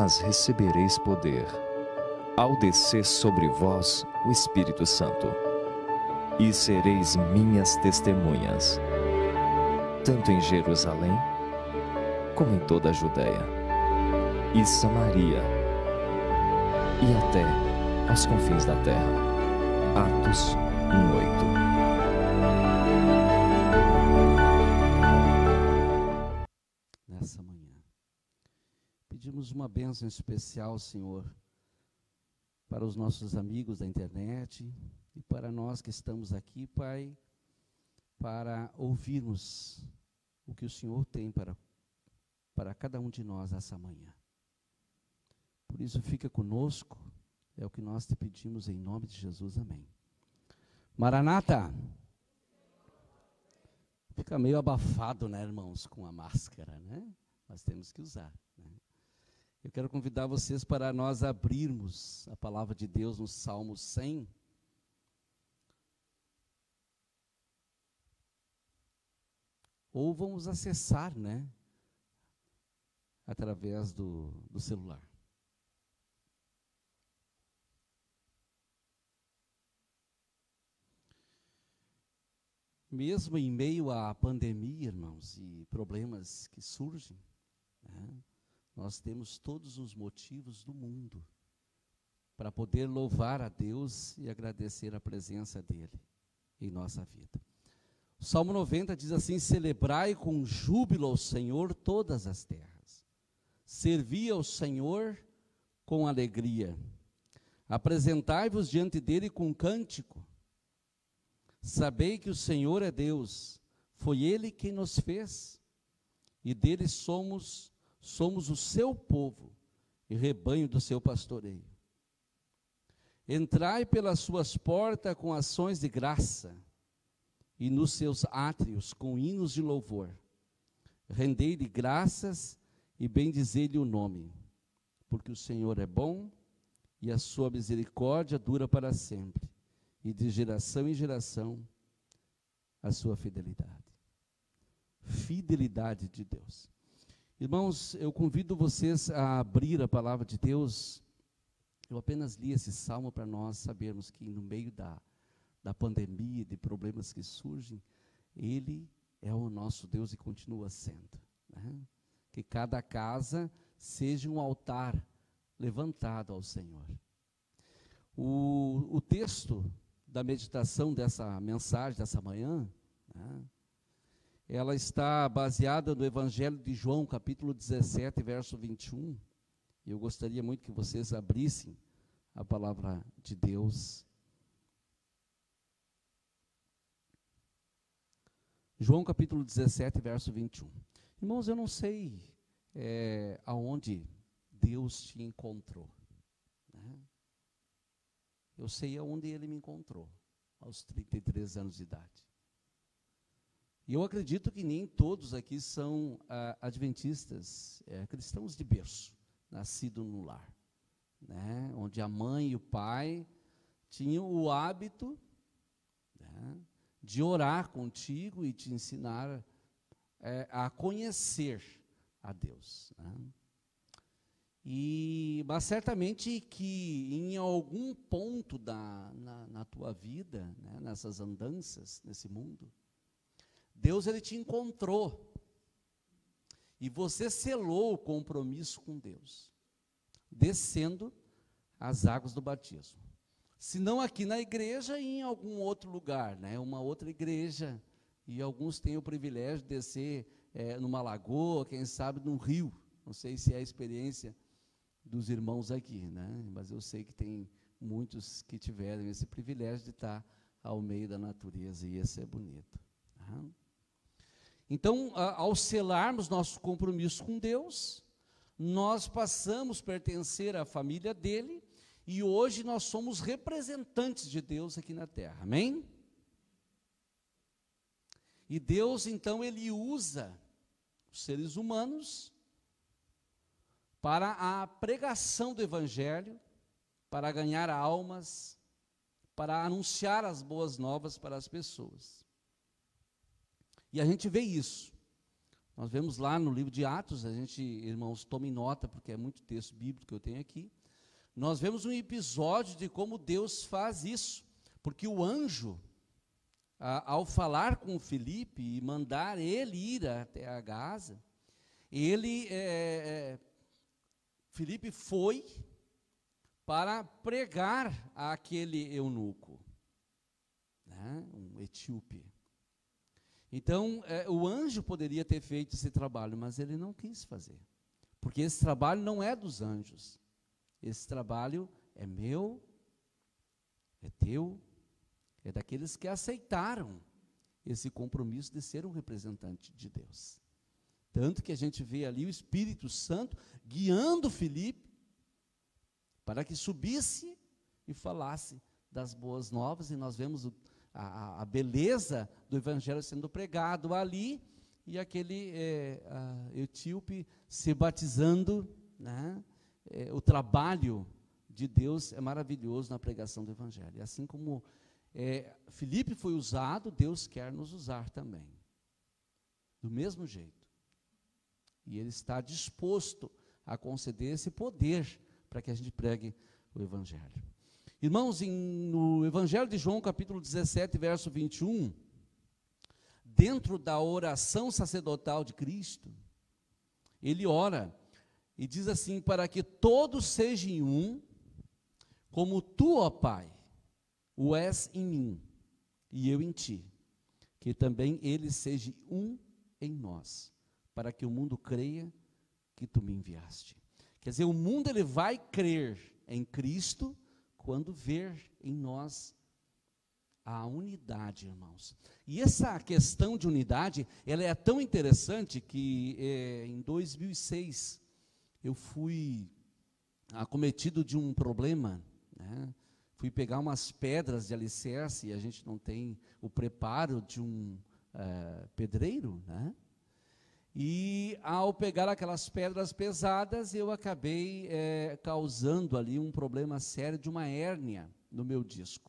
mas recebereis poder, ao descer sobre vós o Espírito Santo, e sereis minhas testemunhas, tanto em Jerusalém, como em toda a Judéia e Samaria, e até aos confins da terra. Atos 1:8. Nessa manhã, pedimos uma bênção especial, Senhor, para os nossos amigos da internet e para nós que estamos aqui, Pai, para ouvirmos o que o Senhor tem para cada um de nós essa manhã. Por isso, fica conosco, é o que nós te pedimos em nome de Jesus, amém. Maranata! Fica meio abafado, né, irmãos, com a máscara, né? Mas temos que usar, né? Eu quero convidar vocês para nós abrirmos a palavra de Deus no Salmo 100. Ou vamos acessar, né, através do celular. Mesmo em meio à pandemia, irmãos, e problemas que surgem, né, nós temos todos os motivos do mundo para poder louvar a Deus e agradecer a presença dEle em nossa vida. O Salmo 90 diz assim: celebrai com júbilo ao Senhor todas as terras, servi ao Senhor com alegria, apresentai-vos diante dEle com cântico. Sabei que o Senhor é Deus, foi Ele quem nos fez, e dele somos o seu povo e rebanho do seu pastoreio. Entrai pelas suas portas com ações de graça, e nos seus átrios com hinos de louvor. Rendei-lhe graças e bendizei-lhe o nome, porque o Senhor é bom e a sua misericórdia dura para sempre, e de geração em geração a sua fidelidade. Fidelidade de Deus. Irmãos, eu convido vocês a abrir a palavra de Deus. Eu apenas li esse salmo para nós sabermos que no meio da pandemia, de problemas que surgem, Ele é o nosso Deus e continua sendo, né? Que cada casa seja um altar levantado ao Senhor. O texto da meditação dessa mensagem, dessa manhã, né, ela está baseada no Evangelho de João, capítulo 17, verso 21. Eu gostaria muito que vocês abrissem a palavra de Deus. João, capítulo 17, verso 21. Irmãos, eu não sei aonde Deus te encontrou, né? Eu sei aonde Ele me encontrou, aos 33 anos de idade. E eu acredito que nem todos aqui são adventistas, cristãos de berço, nascidos no lar, né? Onde a mãe e o pai tinham o hábito, né, de orar contigo e te ensinar a conhecer a Deus, né? Mas certamente que em algum ponto na tua vida, né, nessas andanças, nesse mundo, Deus ele te encontrou e você selou o compromisso com Deus, descendo as águas do batismo. Se não aqui na igreja, em algum outro lugar, né, uma outra igreja, e alguns têm o privilégio de descer numa lagoa, quem sabe num rio. Não sei se é a experiência dos irmãos aqui, né? Mas eu sei que tem muitos que tiveram esse privilégio de estar ao meio da natureza, e esse é bonito, tá? Então, ao selarmos nosso compromisso com Deus, nós passamos a pertencer à família dele, e hoje nós somos representantes de Deus aqui na terra, amém? E Deus, então, ele usa os seres humanos para a pregação do Evangelho, para ganhar almas, para anunciar as boas novas para as pessoas. E a gente vê isso Nós vemos lá no livro de Atos, a gente, irmãos, tomem nota, porque é muito texto bíblico que eu tenho aqui. Nós vemos um episódio de como Deus faz isso, porque o anjo, ao falar com Filipe e mandar ele ir até a Gaza, Filipe foi para pregar àquele eunuco, né, um etíope. Então, o anjo poderia ter feito esse trabalho, mas ele não quis fazer, porque esse trabalho não é dos anjos, esse trabalho é meu, é teu, é daqueles que aceitaram esse compromisso de ser um representante de Deus. Tanto que a gente vê ali o Espírito Santo guiando Filipe para que subisse e falasse das boas novas, e nós vemos a beleza do evangelho sendo pregado ali, e aquele etíope se batizando, né? O trabalho de Deus é maravilhoso na pregação do evangelho. E assim como Filipe foi usado, Deus quer nos usar também, do mesmo jeito. E Ele está disposto a conceder esse poder para que a gente pregue o evangelho. Irmãos, no Evangelho de João, capítulo 17, verso 21, dentro da oração sacerdotal de Cristo, ele ora e diz assim: para que todos sejam um, como tu, ó Pai, o és em mim, e eu em ti, que também eles sejam um em nós, para que o mundo creia que tu me enviaste. Quer dizer, o mundo ele vai crer em Cristo quando ver em nós a unidade, irmãos. E essa questão de unidade, ela é tão interessante que em 2006 eu fui acometido de um problema, né? Fui pegar umas pedras de alicerce, e a gente não tem o preparo de um pedreiro, né? E ao pegar aquelas pedras pesadas, eu acabei causando ali um problema sério de uma hérnia no meu disco.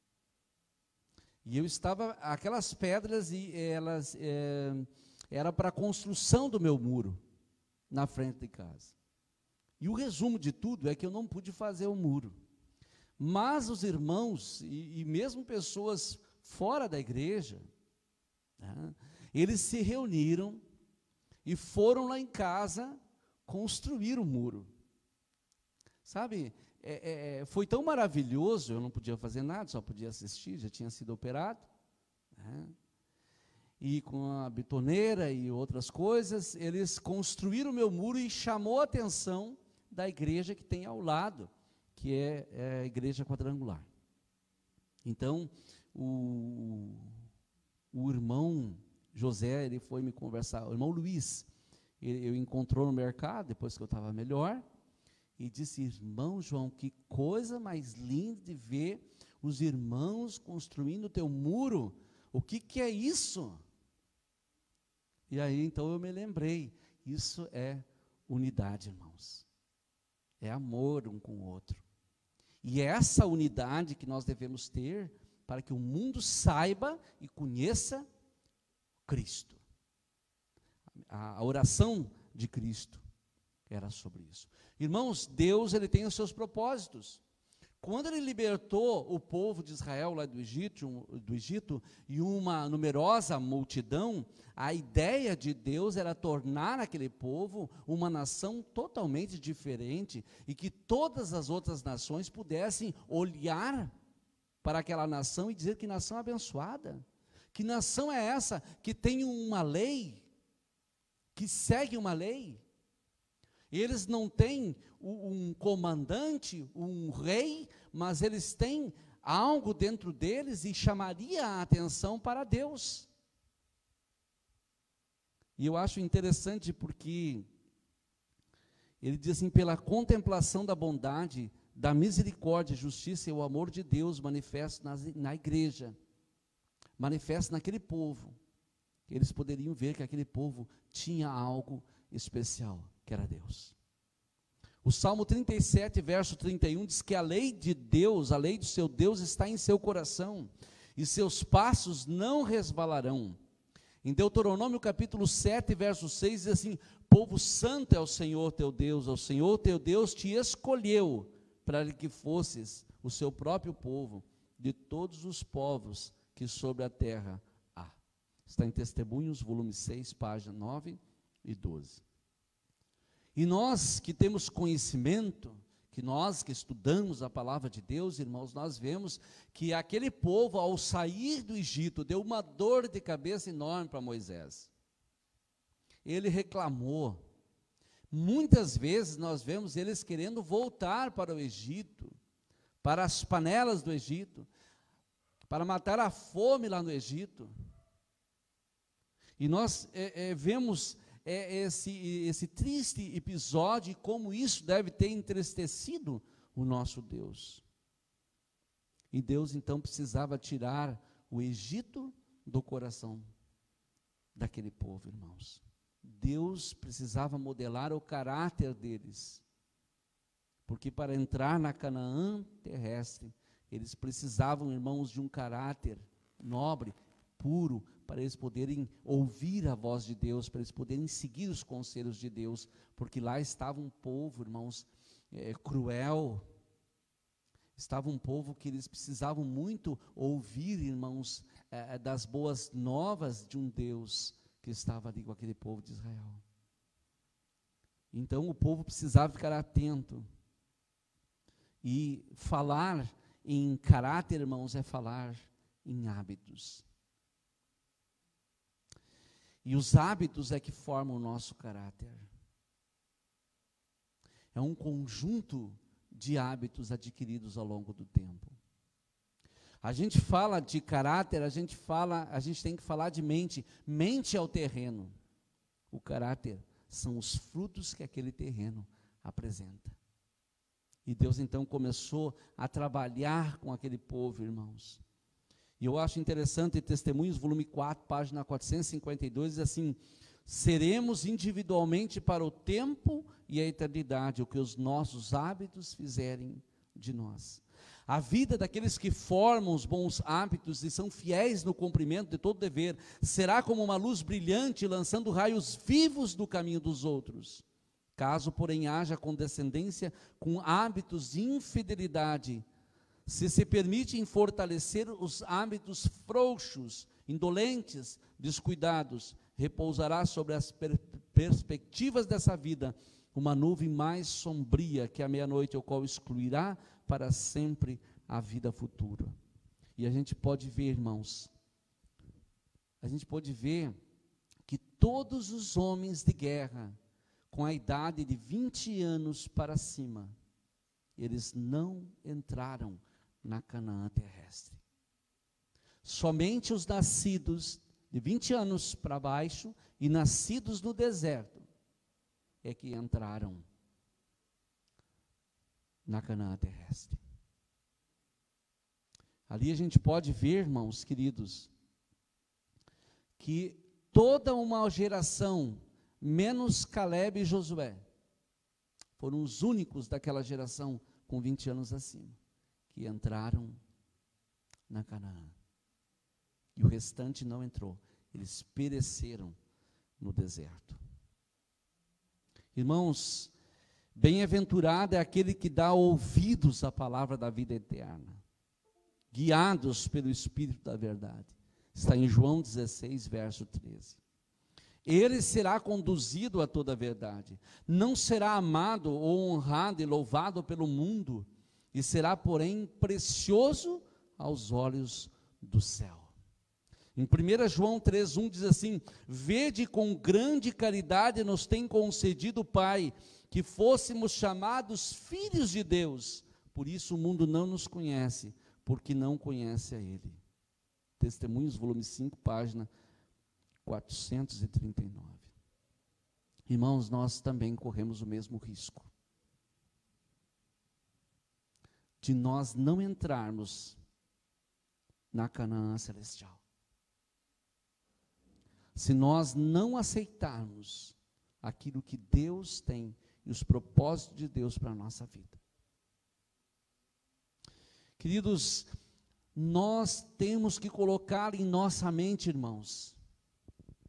E eu estava, aquelas pedras, e elas era para a construção do meu muro, na frente de casa. E o resumo de tudo é que eu não pude fazer o muro. Mas os irmãos, e mesmo pessoas fora da igreja, né, eles se reuniram e foram lá em casa construir o muro. Sabe, foi tão maravilhoso, eu não podia fazer nada, só podia assistir, já tinha sido operado, né? E com a betoneira e outras coisas, eles construíram o meu muro e chamou a atenção da igreja que tem ao lado, que é a igreja quadrangular. Então, o irmão José, ele foi me conversar, o irmão Luiz, ele encontrou no mercado, depois que eu estava melhor, e disse: irmão João, que coisa mais linda de ver os irmãos construindo o teu muro, o que é isso? E aí, então, eu me lembrei, isso é unidade, irmãos, é amor um com o outro, e é essa unidade que nós devemos ter, para que o mundo saiba e conheça Cristo. A oração de Cristo era sobre isso. Irmãos, Deus ele tem os seus propósitos. Quando ele libertou o povo de Israel lá do Egito e uma numerosa multidão, a ideia de Deus era tornar aquele povo uma nação totalmente diferente, e que todas as outras nações pudessem olhar para aquela nação e dizer: que nação abençoada. Que nação é essa que tem uma lei, que segue uma lei? Eles não têm um comandante, um rei, mas eles têm algo dentro deles e chamaria a atenção para Deus. E eu acho interessante porque ele diz assim: pela contemplação da bondade, da misericórdia, justiça e o amor de Deus manifesto na igreja, manifesta naquele povo. Eles poderiam ver que aquele povo tinha algo especial, que era Deus. O Salmo 37, verso 31, diz que a lei de Deus, a lei do seu Deus está em seu coração, e seus passos não resvalarão. Em Deuteronômio capítulo 7, verso 6, diz assim: povo santo é o Senhor teu Deus, o Senhor teu Deus te escolheu para que fosses o seu próprio povo de todos os povos que sobre a terra há. Está em Testemunhos, volume 6, página 9 e 12. E nós que temos conhecimento, que nós que estudamos a palavra de Deus, irmãos, nós vemos que aquele povo, ao sair do Egito, deu uma dor de cabeça enorme para Moisés. Ele reclamou. Muitas vezes nós vemos eles querendo voltar para o Egito, para as panelas do Egito, para matar a fome lá no Egito. E nós vemos esse triste episódio e como isso deve ter entristecido o nosso Deus. E Deus então precisava tirar o Egito do coração daquele povo, irmãos. Deus precisava modelar o caráter deles, porque para entrar na Canaã terrestre, eles precisavam, irmãos, de um caráter nobre, puro, para eles poderem ouvir a voz de Deus, para eles poderem seguir os conselhos de Deus, porque lá estava um povo, irmãos, cruel, estava um povo que eles precisavam muito ouvir, irmãos, das boas novas de um Deus que estava ali com aquele povo de Israel. Então o povo precisava ficar atento, e falar em caráter, irmãos, é falar em hábitos. E os hábitos é que formam o nosso caráter. É um conjunto de hábitos adquiridos ao longo do tempo. A gente fala de caráter, a gente tem que falar de mente. Mente é o terreno. O caráter são os frutos que aquele terreno apresenta. E Deus então começou a trabalhar com aquele povo, irmãos. E eu acho interessante, Testemunhos, volume 4, página 452, diz assim: seremos individualmente para o tempo e a eternidade o que os nossos hábitos fizerem de nós. A vida daqueles que formam os bons hábitos e são fiéis no cumprimento de todo dever, será como uma luz brilhante lançando raios vivos do caminho dos outros. Caso, porém, haja condescendência com hábitos de infidelidade, se permitem fortalecer os hábitos frouxos, indolentes, descuidados, repousará sobre as perspectivas dessa vida uma nuvem mais sombria que a meia-noite, o qual excluirá para sempre a vida futura. E a gente pode ver, irmãos, que todos os homens de guerra, com a idade de 20 anos para cima, eles não entraram na Canaã terrestre. Somente os nascidos de 20 anos para baixo e nascidos no deserto é que entraram na Canaã terrestre. Ali a gente pode ver, irmãos queridos, que toda uma geração, menos Caleb e Josué, foram os únicos daquela geração com 20 anos acima, que entraram na Canaã. E o restante não entrou, eles pereceram no deserto. Irmãos, bem-aventurado é aquele que dá ouvidos à palavra da vida eterna, guiados pelo Espírito da verdade. Está em João 16, verso 13. Ele será conduzido a toda a verdade, não será amado ou honrado e louvado pelo mundo, e será, porém, precioso aos olhos do céu. Em 1 João 3,1 diz assim: vede com grande caridade nos tem concedido o Pai, que fôssemos chamados filhos de Deus, por isso o mundo não nos conhece, porque não conhece a Ele. Testemunhos, volume 5, página 439. Irmãos, nós também corremos o mesmo risco de nós não entrarmos na Canaã celestial, se nós não aceitarmos aquilo que Deus tem e os propósitos de Deus para a nossa vida. Queridos, nós temos que colocar em nossa mente, irmãos,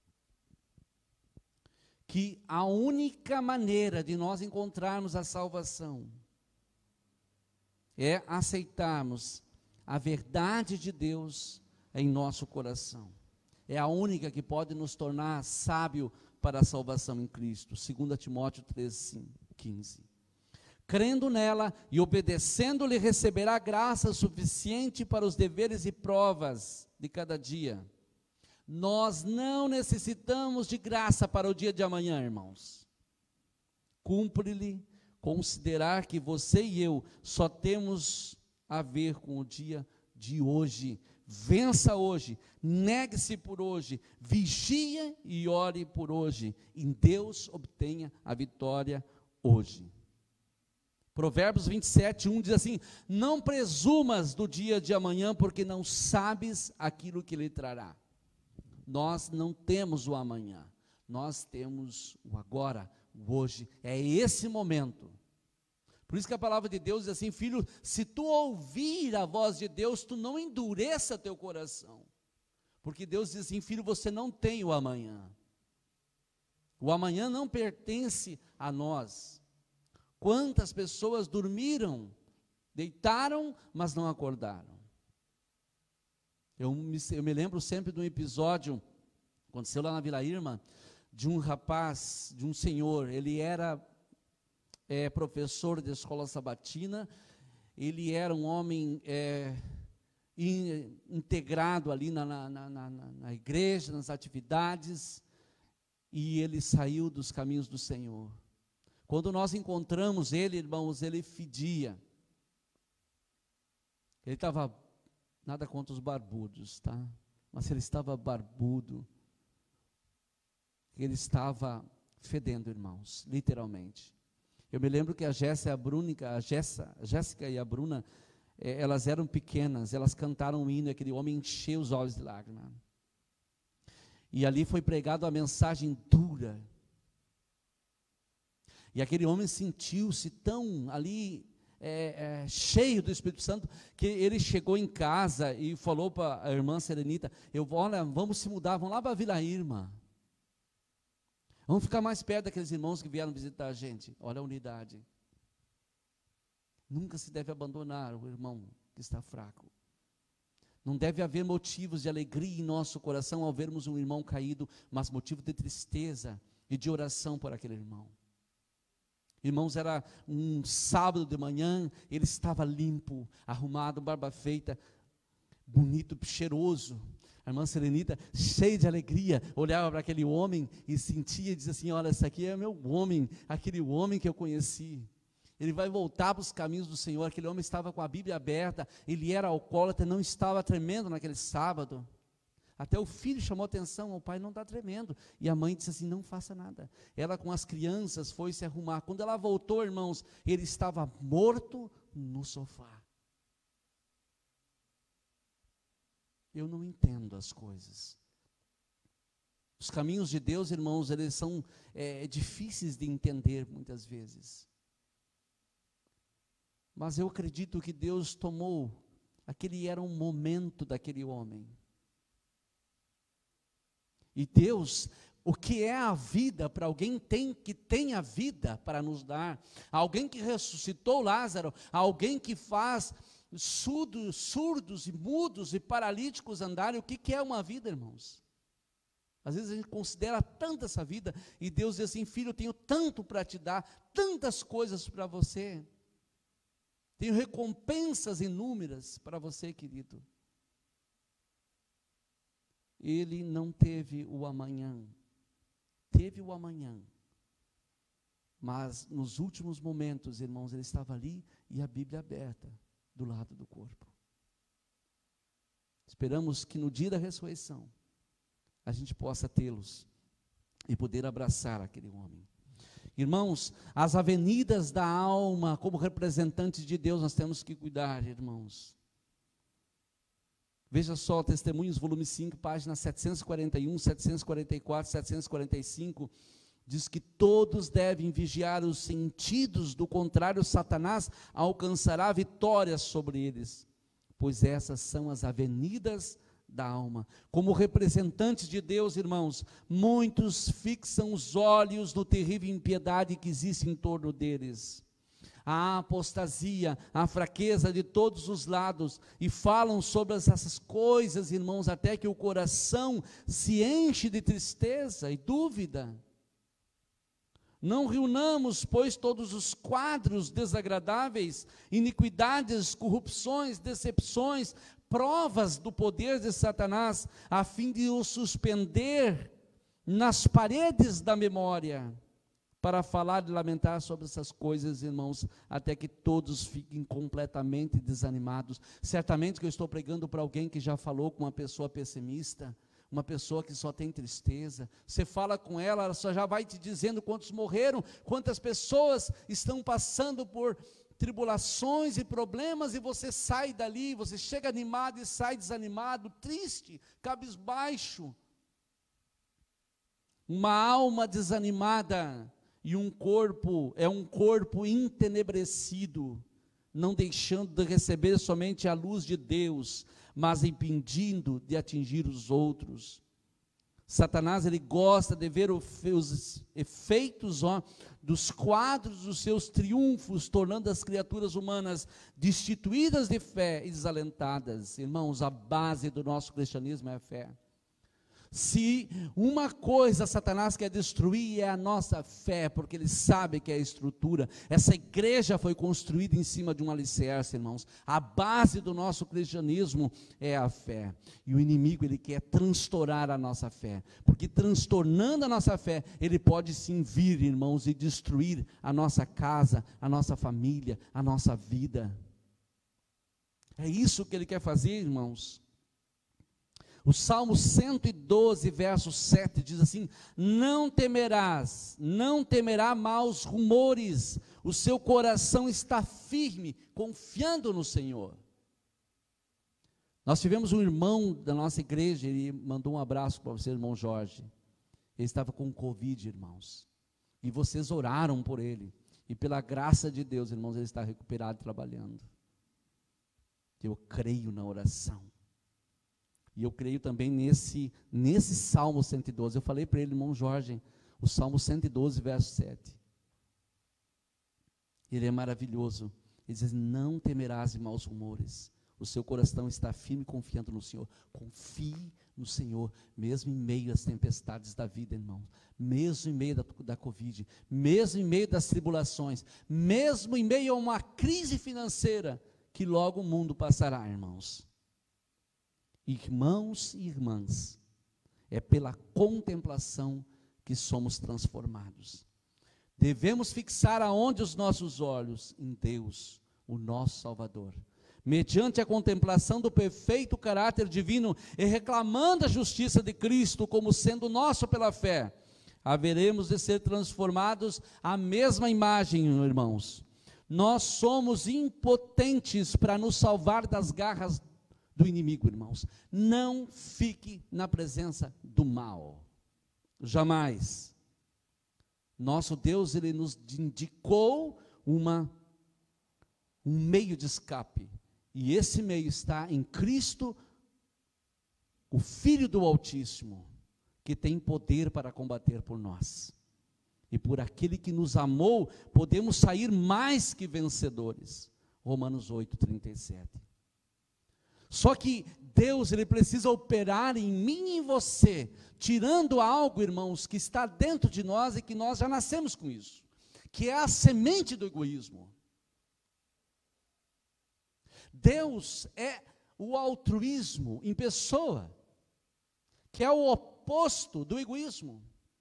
que a única maneira de nós encontrarmos a salvação é aceitarmos a verdade de Deus em nosso coração. É a única que pode nos tornar sábio para a salvação em Cristo. 2 Timóteo 3:15. Crendo nela e obedecendo-lhe, receberá graça suficiente para os deveres e provas de cada dia. Nós não necessitamos de graça para o dia de amanhã, irmãos. Cumpre-lhe considerar que você e eu só temos a ver com o dia de hoje. Vença hoje, negue-se por hoje, vigie e ore por hoje. Em Deus obtenha a vitória hoje. Provérbios 27:1 diz assim: não presumas do dia de amanhã, porque não sabes aquilo que lhe trará. Nós não temos o amanhã, nós temos o agora, o hoje, é esse momento. Por isso que a palavra de Deus diz assim: filho, se tu ouvir a voz de Deus, tu não endureça teu coração, porque Deus diz assim: filho, você não tem o amanhã não pertence a nós. Quantas pessoas dormiram, deitaram, mas não acordaram. Eu me lembro sempre de um episódio, aconteceu lá na Vila Irma, de um rapaz, de um senhor, ele era professor de escola sabatina, ele era um homem integrado ali na igreja, nas atividades, e ele saiu dos caminhos do Senhor. Quando nós encontramos ele, irmãos, ele fedia. Ele estava, nada contra os barbudos, tá? Mas ele estava barbudo. Ele estava fedendo, irmãos, literalmente. Eu me lembro que a Jéssica e a Bruna, elas eram pequenas, elas cantaram um hino, e aquele homem encheu os olhos de lágrimas. E ali foi pregado a mensagem dura. E aquele homem sentiu-se tão ali, cheio do Espírito Santo, que ele chegou em casa e falou para a irmã Serenita: olha, vamos se mudar, vamos lá para a Vila Irma. Vamos ficar mais perto daqueles irmãos que vieram visitar a gente. Olha a unidade. Nunca se deve abandonar o irmão que está fraco. Não deve haver motivos de alegria em nosso coração ao vermos um irmão caído, mas motivo de tristeza e de oração por aquele irmão. Irmãos, era um sábado de manhã, ele estava limpo, arrumado, barba feita, bonito, cheiroso. A irmã Serenita, cheia de alegria, olhava para aquele homem e sentia e dizia assim: olha, esse aqui é meu homem, aquele homem que eu conheci. Ele vai voltar para os caminhos do Senhor. Aquele homem estava com a Bíblia aberta, ele era alcoólatra, não estava tremendo naquele sábado. Até o filho chamou atenção: o pai não está tremendo. E a mãe disse assim: não faça nada. Ela com as crianças foi se arrumar. Quando ela voltou, irmãos, ele estava morto no sofá. Eu não entendo as coisas. Os caminhos de Deus, irmãos, eles são difíceis de entender muitas vezes. Mas eu acredito que Deus tomou, aquele era um momento daquele homem. E Deus, o que é a vida para alguém que tem a vida para nos dar? Alguém que ressuscitou Lázaro, alguém que faz surdos e mudos e paralíticos andarem. O que é uma vida, irmãos? Às vezes a gente considera tanto essa vida, e Deus diz assim: filho, eu tenho tanto para te dar, tantas coisas para você, tenho recompensas inúmeras para você, querido. Ele não teve o amanhã, teve o amanhã, mas nos últimos momentos, irmãos, ele estava ali e a Bíblia aberta do lado do corpo. Esperamos que no dia da ressurreição a gente possa tê-los e poder abraçar aquele homem. Irmãos, as avenidas da alma, como representantes de Deus, nós temos que cuidar, irmãos. Veja só, Testemunhos, volume 5, páginas 741, 744, 745, diz que todos devem vigiar os sentidos, do contrário, Satanás alcançará vitória sobre eles, pois essas são as avenidas da alma. Como representantes de Deus, irmãos, muitos fixam os olhos no terrível impiedade que existe em torno deles. A apostasia, a fraqueza de todos os lados, e falam sobre essas coisas, irmãos, até que o coração se enche de tristeza e dúvida. Não reunamos, pois, todos os quadros desagradáveis, iniquidades, corrupções, decepções, provas do poder de Satanás, a fim de o suspender nas paredes da memória, para falar e lamentar sobre essas coisas, irmãos, até que todos fiquem completamente desanimados. Certamente que eu estou pregando para alguém que já falou com uma pessoa pessimista, uma pessoa que só tem tristeza. Você fala com ela, ela só já vai te dizendo quantos morreram, quantas pessoas estão passando por tribulações e problemas, e você sai dali, você chega animado e sai desanimado, triste, cabisbaixo. Uma alma desanimada e um corpo entenebrecido, não deixando de receber somente a luz de Deus, mas impedindo de atingir os outros. Satanás, ele gosta de ver os efeitos dos quadros dos seus triunfos, tornando as criaturas humanas destituídas de fé e desalentadas. Irmãos, a base do nosso cristianismo é a fé. Se uma coisa Satanás quer destruir, é a nossa fé, porque ele sabe que é a estrutura. Essa igreja foi construída em cima de um alicerce, irmãos. A base do nosso cristianismo é a fé. E o inimigo, ele quer transtornar a nossa fé, porque transtornando a nossa fé, ele pode sim vir, irmãos, e destruir a nossa casa, a nossa família, a nossa vida. É isso que ele quer fazer, irmãos. O Salmo 112, verso 7, diz assim: não temerá maus rumores, o seu coração está firme, confiando no Senhor. Nós tivemos um irmão da nossa igreja, ele mandou um abraço para você, irmão Jorge. Ele estava com Covid, irmãos, e vocês oraram por ele, e pela graça de Deus, irmãos, ele está recuperado e trabalhando. Eu creio na oração. E eu creio também nesse Salmo 112. Eu falei para ele, irmão Jorge, o Salmo 112, verso 7. Ele é maravilhoso. Ele diz: não temerás de maus rumores. O seu coração está firme confiando no Senhor. Confie no Senhor, mesmo em meio às tempestades da vida, irmão. Mesmo em meio da Covid, mesmo em meio das tribulações, mesmo em meio a uma crise financeira, que logo o mundo passará, irmãos. Irmãos e irmãs, é pela contemplação que somos transformados. Devemos fixar aonde os nossos olhos? Em Deus, o nosso Salvador. Mediante a contemplação do perfeito caráter divino e reclamando a justiça de Cristo como sendo nosso pela fé, haveremos de ser transformados à mesma imagem, irmãos. Nós somos impotentes para nos salvar das garras do inimigo, irmãos. Não fique na presença do mal, jamais. Nosso Deus, ele nos indicou um meio de escape, e esse meio está em Cristo, o Filho do Altíssimo, que tem poder para combater por nós, e por aquele que nos amou, podemos sair mais que vencedores. Romanos 8, 37. Só que Deus, ele precisa operar em mim e em você, tirando algo, irmãos, que está dentro de nós e que nós já nascemos com isso, que é a semente do egoísmo. Deus é o altruísmo em pessoa, que é o oposto do egoísmo.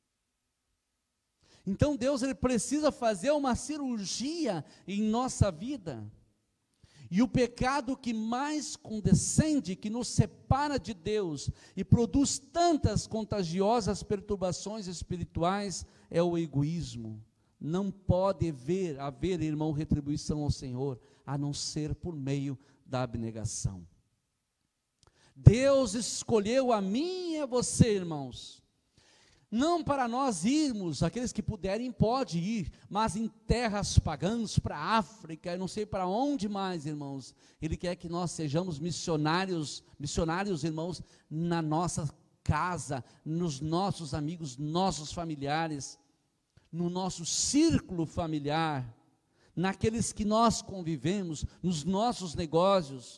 Então Deus, ele precisa fazer uma cirurgia em nossa vida. E o pecado que mais condescende, que nos separa de Deus e produz tantas contagiosas perturbações espirituais, é o egoísmo. Não pode haver, irmão, retribuição ao Senhor, a não ser por meio da abnegação. Deus escolheu a mim e a você, irmãos. Não para nós irmos, aqueles que puderem pode ir, mas em terras pagãs, para a África, eu não sei para onde mais, irmãos. Ele quer que nós sejamos missionários, irmãos, na nossa casa, nos nossos amigos, nossos familiares, no nosso círculo familiar, naqueles que nós convivemos, nos nossos negócios,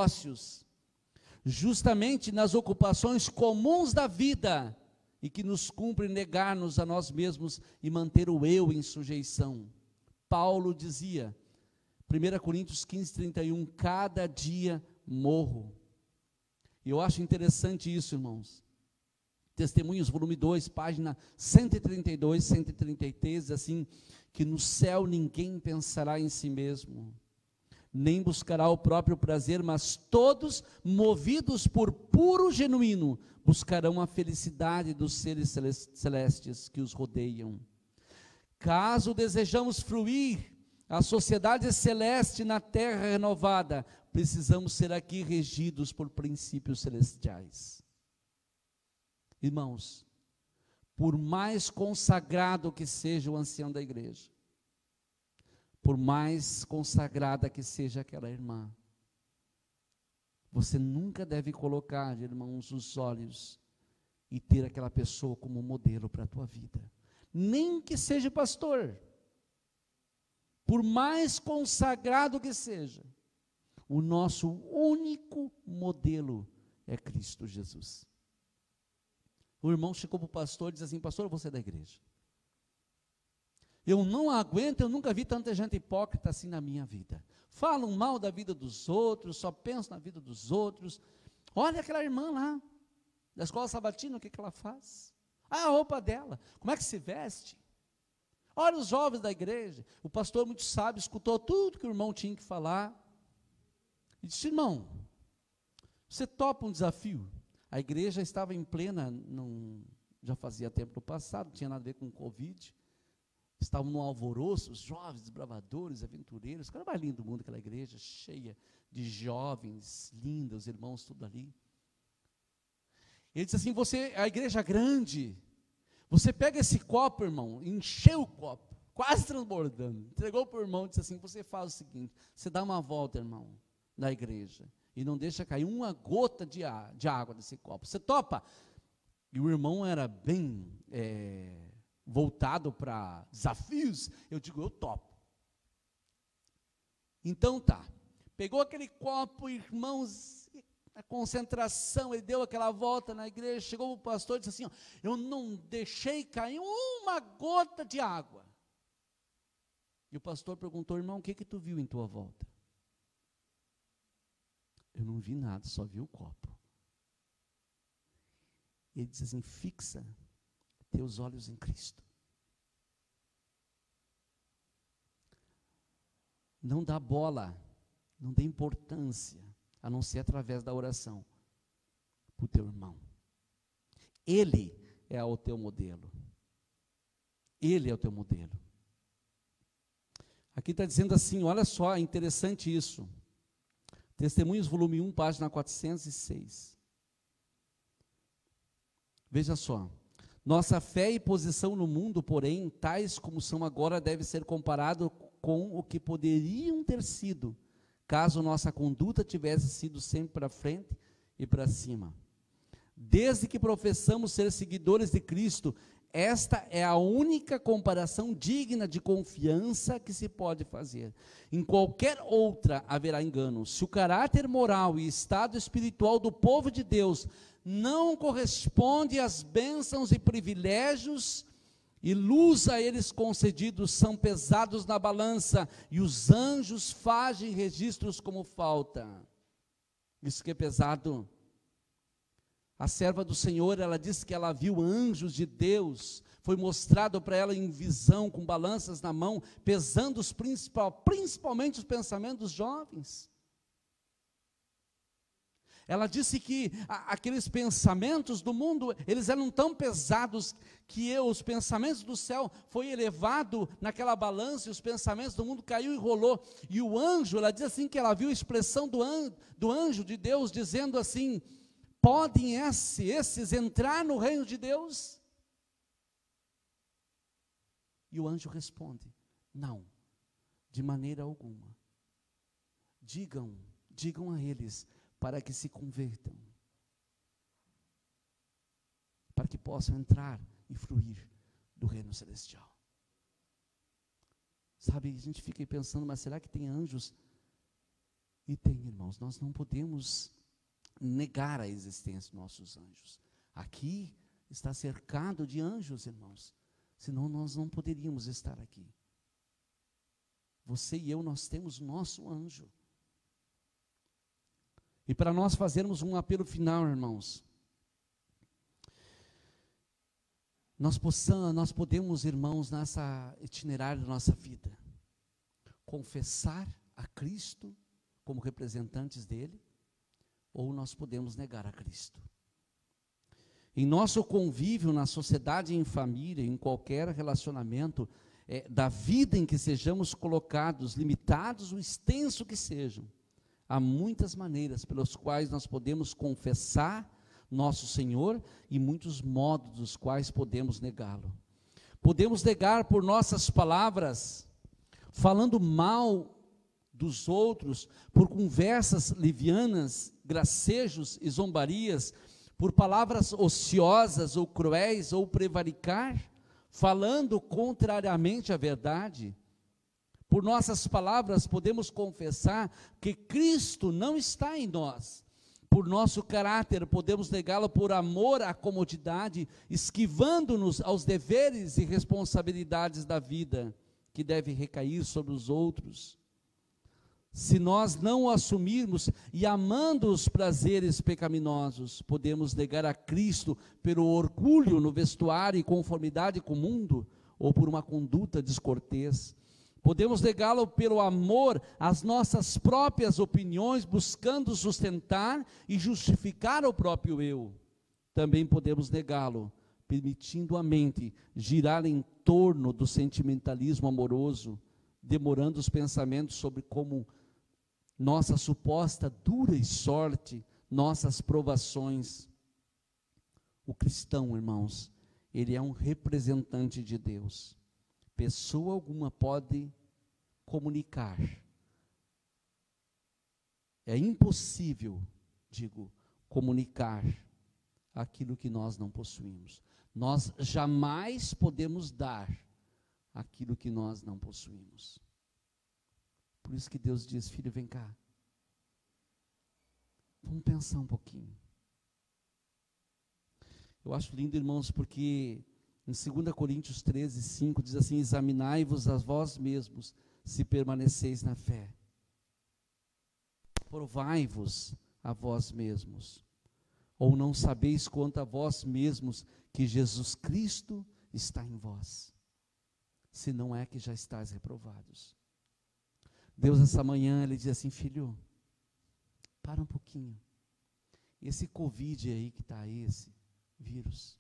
justamente nas ocupações comuns da vida, e que nos cumpre negar-nos a nós mesmos e manter o eu em sujeição. Paulo dizia, 1 Coríntios 15:31, cada dia morro. E eu acho interessante isso, irmãos. Testemunhos, volume 2, página 132, 133, assim, que no céu ninguém pensará em si mesmo, nem buscará o próprio prazer, mas todos, movidos por puro genuíno, buscarão a felicidade dos seres celestes que os rodeiam. Caso desejamos fruir a sociedade celeste na terra renovada, precisamos ser aqui regidos por princípios celestiais. Irmãos, por mais consagrado que seja o ancião da igreja, por mais consagrada que seja aquela irmã, você nunca deve colocar, irmãos, os olhos e ter aquela pessoa como modelo para a tua vida, nem que seja pastor, por mais consagrado que seja, o nosso único modelo é Cristo Jesus. O irmão chegou para o pastor e disse assim: pastor, você é da igreja. Eu não aguento, eu nunca vi tanta gente hipócrita assim na minha vida. Falam mal da vida dos outros, só pensam na vida dos outros. Olha aquela irmã lá, da escola sabatina, o que ela faz? Ah, a roupa dela, como é que se veste? Olha os jovens da igreja. O pastor, muito sábio, escutou tudo que o irmão tinha que falar. E disse: irmão, você topa um desafio? A igreja estava em plena, já fazia tempo no passado, não tinha nada a ver com o Covid. Estavam no alvoroço, os jovens, desbravadores, aventureiros. Cara mais lindo do mundo, aquela igreja, cheia de jovens, lindos, irmãos, tudo ali. Ele disse assim: a igreja grande, você pega esse copo, irmão, encheu o copo, quase transbordando, entregou para o irmão e disse assim: você faz o seguinte, você dá uma volta, irmão, na igreja, e não deixa cair uma gota de água desse copo. Você topa? E o irmão era bem voltado para desafios. Eu digo: eu topo. Então tá, pegou aquele copo, irmãos, a concentração, ele deu aquela volta na igreja, chegou o pastor e disse assim: ó, eu não deixei cair uma gota de água. E o pastor perguntou: irmão, o que tu viu em tua volta? Eu não vi nada, só vi o copo. Ele disse assim: fixa teus olhos em Cristo. Não dá bola, não dê importância, a não ser através da oração, para o teu irmão. Ele é o teu modelo. Ele é o teu modelo. Aqui está dizendo assim, olha só, é interessante isso. Testemunhos, volume 1, página 406. Veja só. Nossa fé e posição no mundo, porém, tais como são agora, deve ser comparado com o que poderiam ter sido, caso nossa conduta tivesse sido sempre para frente e para cima. Desde que professamos ser seguidores de Cristo, esta é a única comparação digna de confiança que se pode fazer. Em qualquer outra haverá engano. Se o caráter moral e estado espiritual do povo de Deus não corresponde às bênçãos e privilégios e luz a eles concedidos, são pesados na balança, e os anjos fazem registros como falta. Isso que é pesado. A serva do Senhor, ela disse que ela viu anjos de Deus, foi mostrado para ela em visão, com balanças na mão, pesando principalmente os pensamentos dos jovens. Ela disse que aqueles pensamentos do mundo, eles eram tão pesados, que os pensamentos do céu foi elevado naquela balança, e os pensamentos do mundo caiu e rolou. E o anjo, ela diz assim, que ela viu a expressão do anjo de Deus, dizendo assim: podem esses entrar no reino de Deus? E o anjo responde: não, de maneira alguma. Digam a eles para que se convertam, para que possam entrar e fruir do reino celestial. Sabe, a gente fica aí pensando, mas será que tem anjos? E tem, irmãos. Nós não podemos negar a existência dos nossos anjos. Aqui está cercado de anjos, irmãos, senão nós não poderíamos estar aqui. Você e eu, nós temos nosso anjo. E para nós fazermos um apelo final, irmãos, nós podemos, irmãos, nessa itinerário da nossa vida, confessar a Cristo como representantes dele, ou nós podemos negar a Cristo. Em nosso convívio na sociedade, em família, em qualquer relacionamento, da vida em que sejamos colocados, limitados ou extenso que sejam, há muitas maneiras pelas quais nós podemos confessar nosso Senhor e muitos modos dos quais podemos negá-lo. Podemos negar por nossas palavras, falando mal dos outros, por conversas livianas, gracejos e zombarias, por palavras ociosas ou cruéis ou prevaricar, falando contrariamente à verdade. Por nossas palavras podemos confessar que Cristo não está em nós. Por nosso caráter podemos negá-lo por amor à comodidade, esquivando-nos aos deveres e responsabilidades da vida, que deve recair sobre os outros. Se nós não o assumirmos e amando os prazeres pecaminosos, podemos negar a Cristo pelo orgulho no vestuário e conformidade com o mundo, ou por uma conduta descortês. Podemos negá-lo pelo amor às nossas próprias opiniões, buscando sustentar e justificar o próprio eu. Também podemos negá-lo, permitindo a mente girar em torno do sentimentalismo amoroso, demorando os pensamentos sobre como nossa suposta dura e sorte, nossas provações. O cristão, irmãos, ele é um representante de Deus. Pessoa alguma pode comunicar. É impossível, comunicar aquilo que nós não possuímos. Nós jamais podemos dar aquilo que nós não possuímos. Por isso que Deus diz: filho, vem cá. Vamos pensar um pouquinho. Eu acho lindo, irmãos, porque em 2 Coríntios 13, 5, diz assim: examinai-vos a vós mesmos, se permaneceis na fé. Provai-vos a vós mesmos. Ou não sabeis quanto a vós mesmos que Jesus Cristo está em vós, se não é que já estáis reprovados. Deus, essa manhã, Ele diz assim: filho, para um pouquinho. Esse Covid aí que está aí, esse vírus,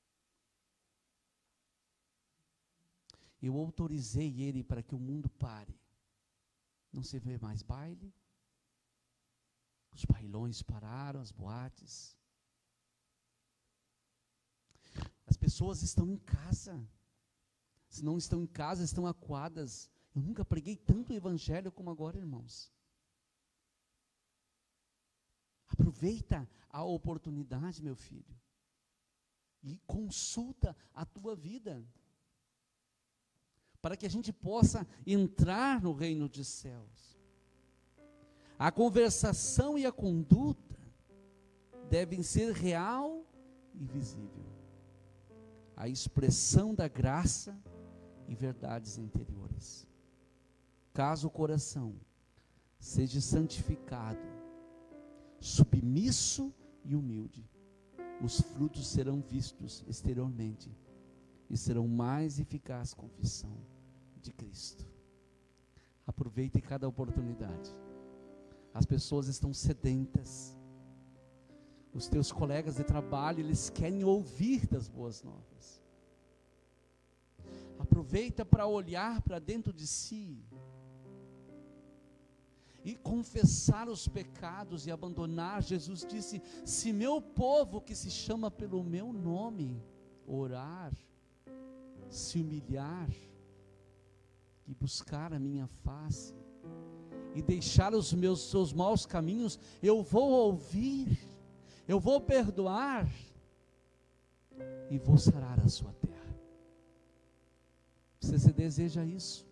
eu autorizei ele para que o mundo pare. Não se vê mais baile, os bailões pararam, as boates. As pessoas estão em casa. Se não estão em casa, estão acuadas. Eu nunca preguei tanto o evangelho como agora, irmãos. Aproveita a oportunidade, meu filho, e consulta a tua vida, para que a gente possa entrar no reino dos céus. A conversação e a conduta devem ser real e visível. A expressão da graça e verdades interiores. Caso o coração seja santificado, submisso e humilde, os frutos serão vistos exteriormente e serão mais eficaz confissão de Cristo. Aproveite cada oportunidade. As pessoas estão sedentas. Os teus colegas de trabalho, eles querem ouvir das boas novas. Aproveita para olhar para dentro de si e confessar os pecados e abandonar. Jesus disse: se meu povo, que se chama pelo meu nome, orar, se humilhar e buscar a minha face, e deixar os seus maus caminhos, eu vou ouvir, eu vou perdoar, e vou sarar a sua terra. Você deseja isso?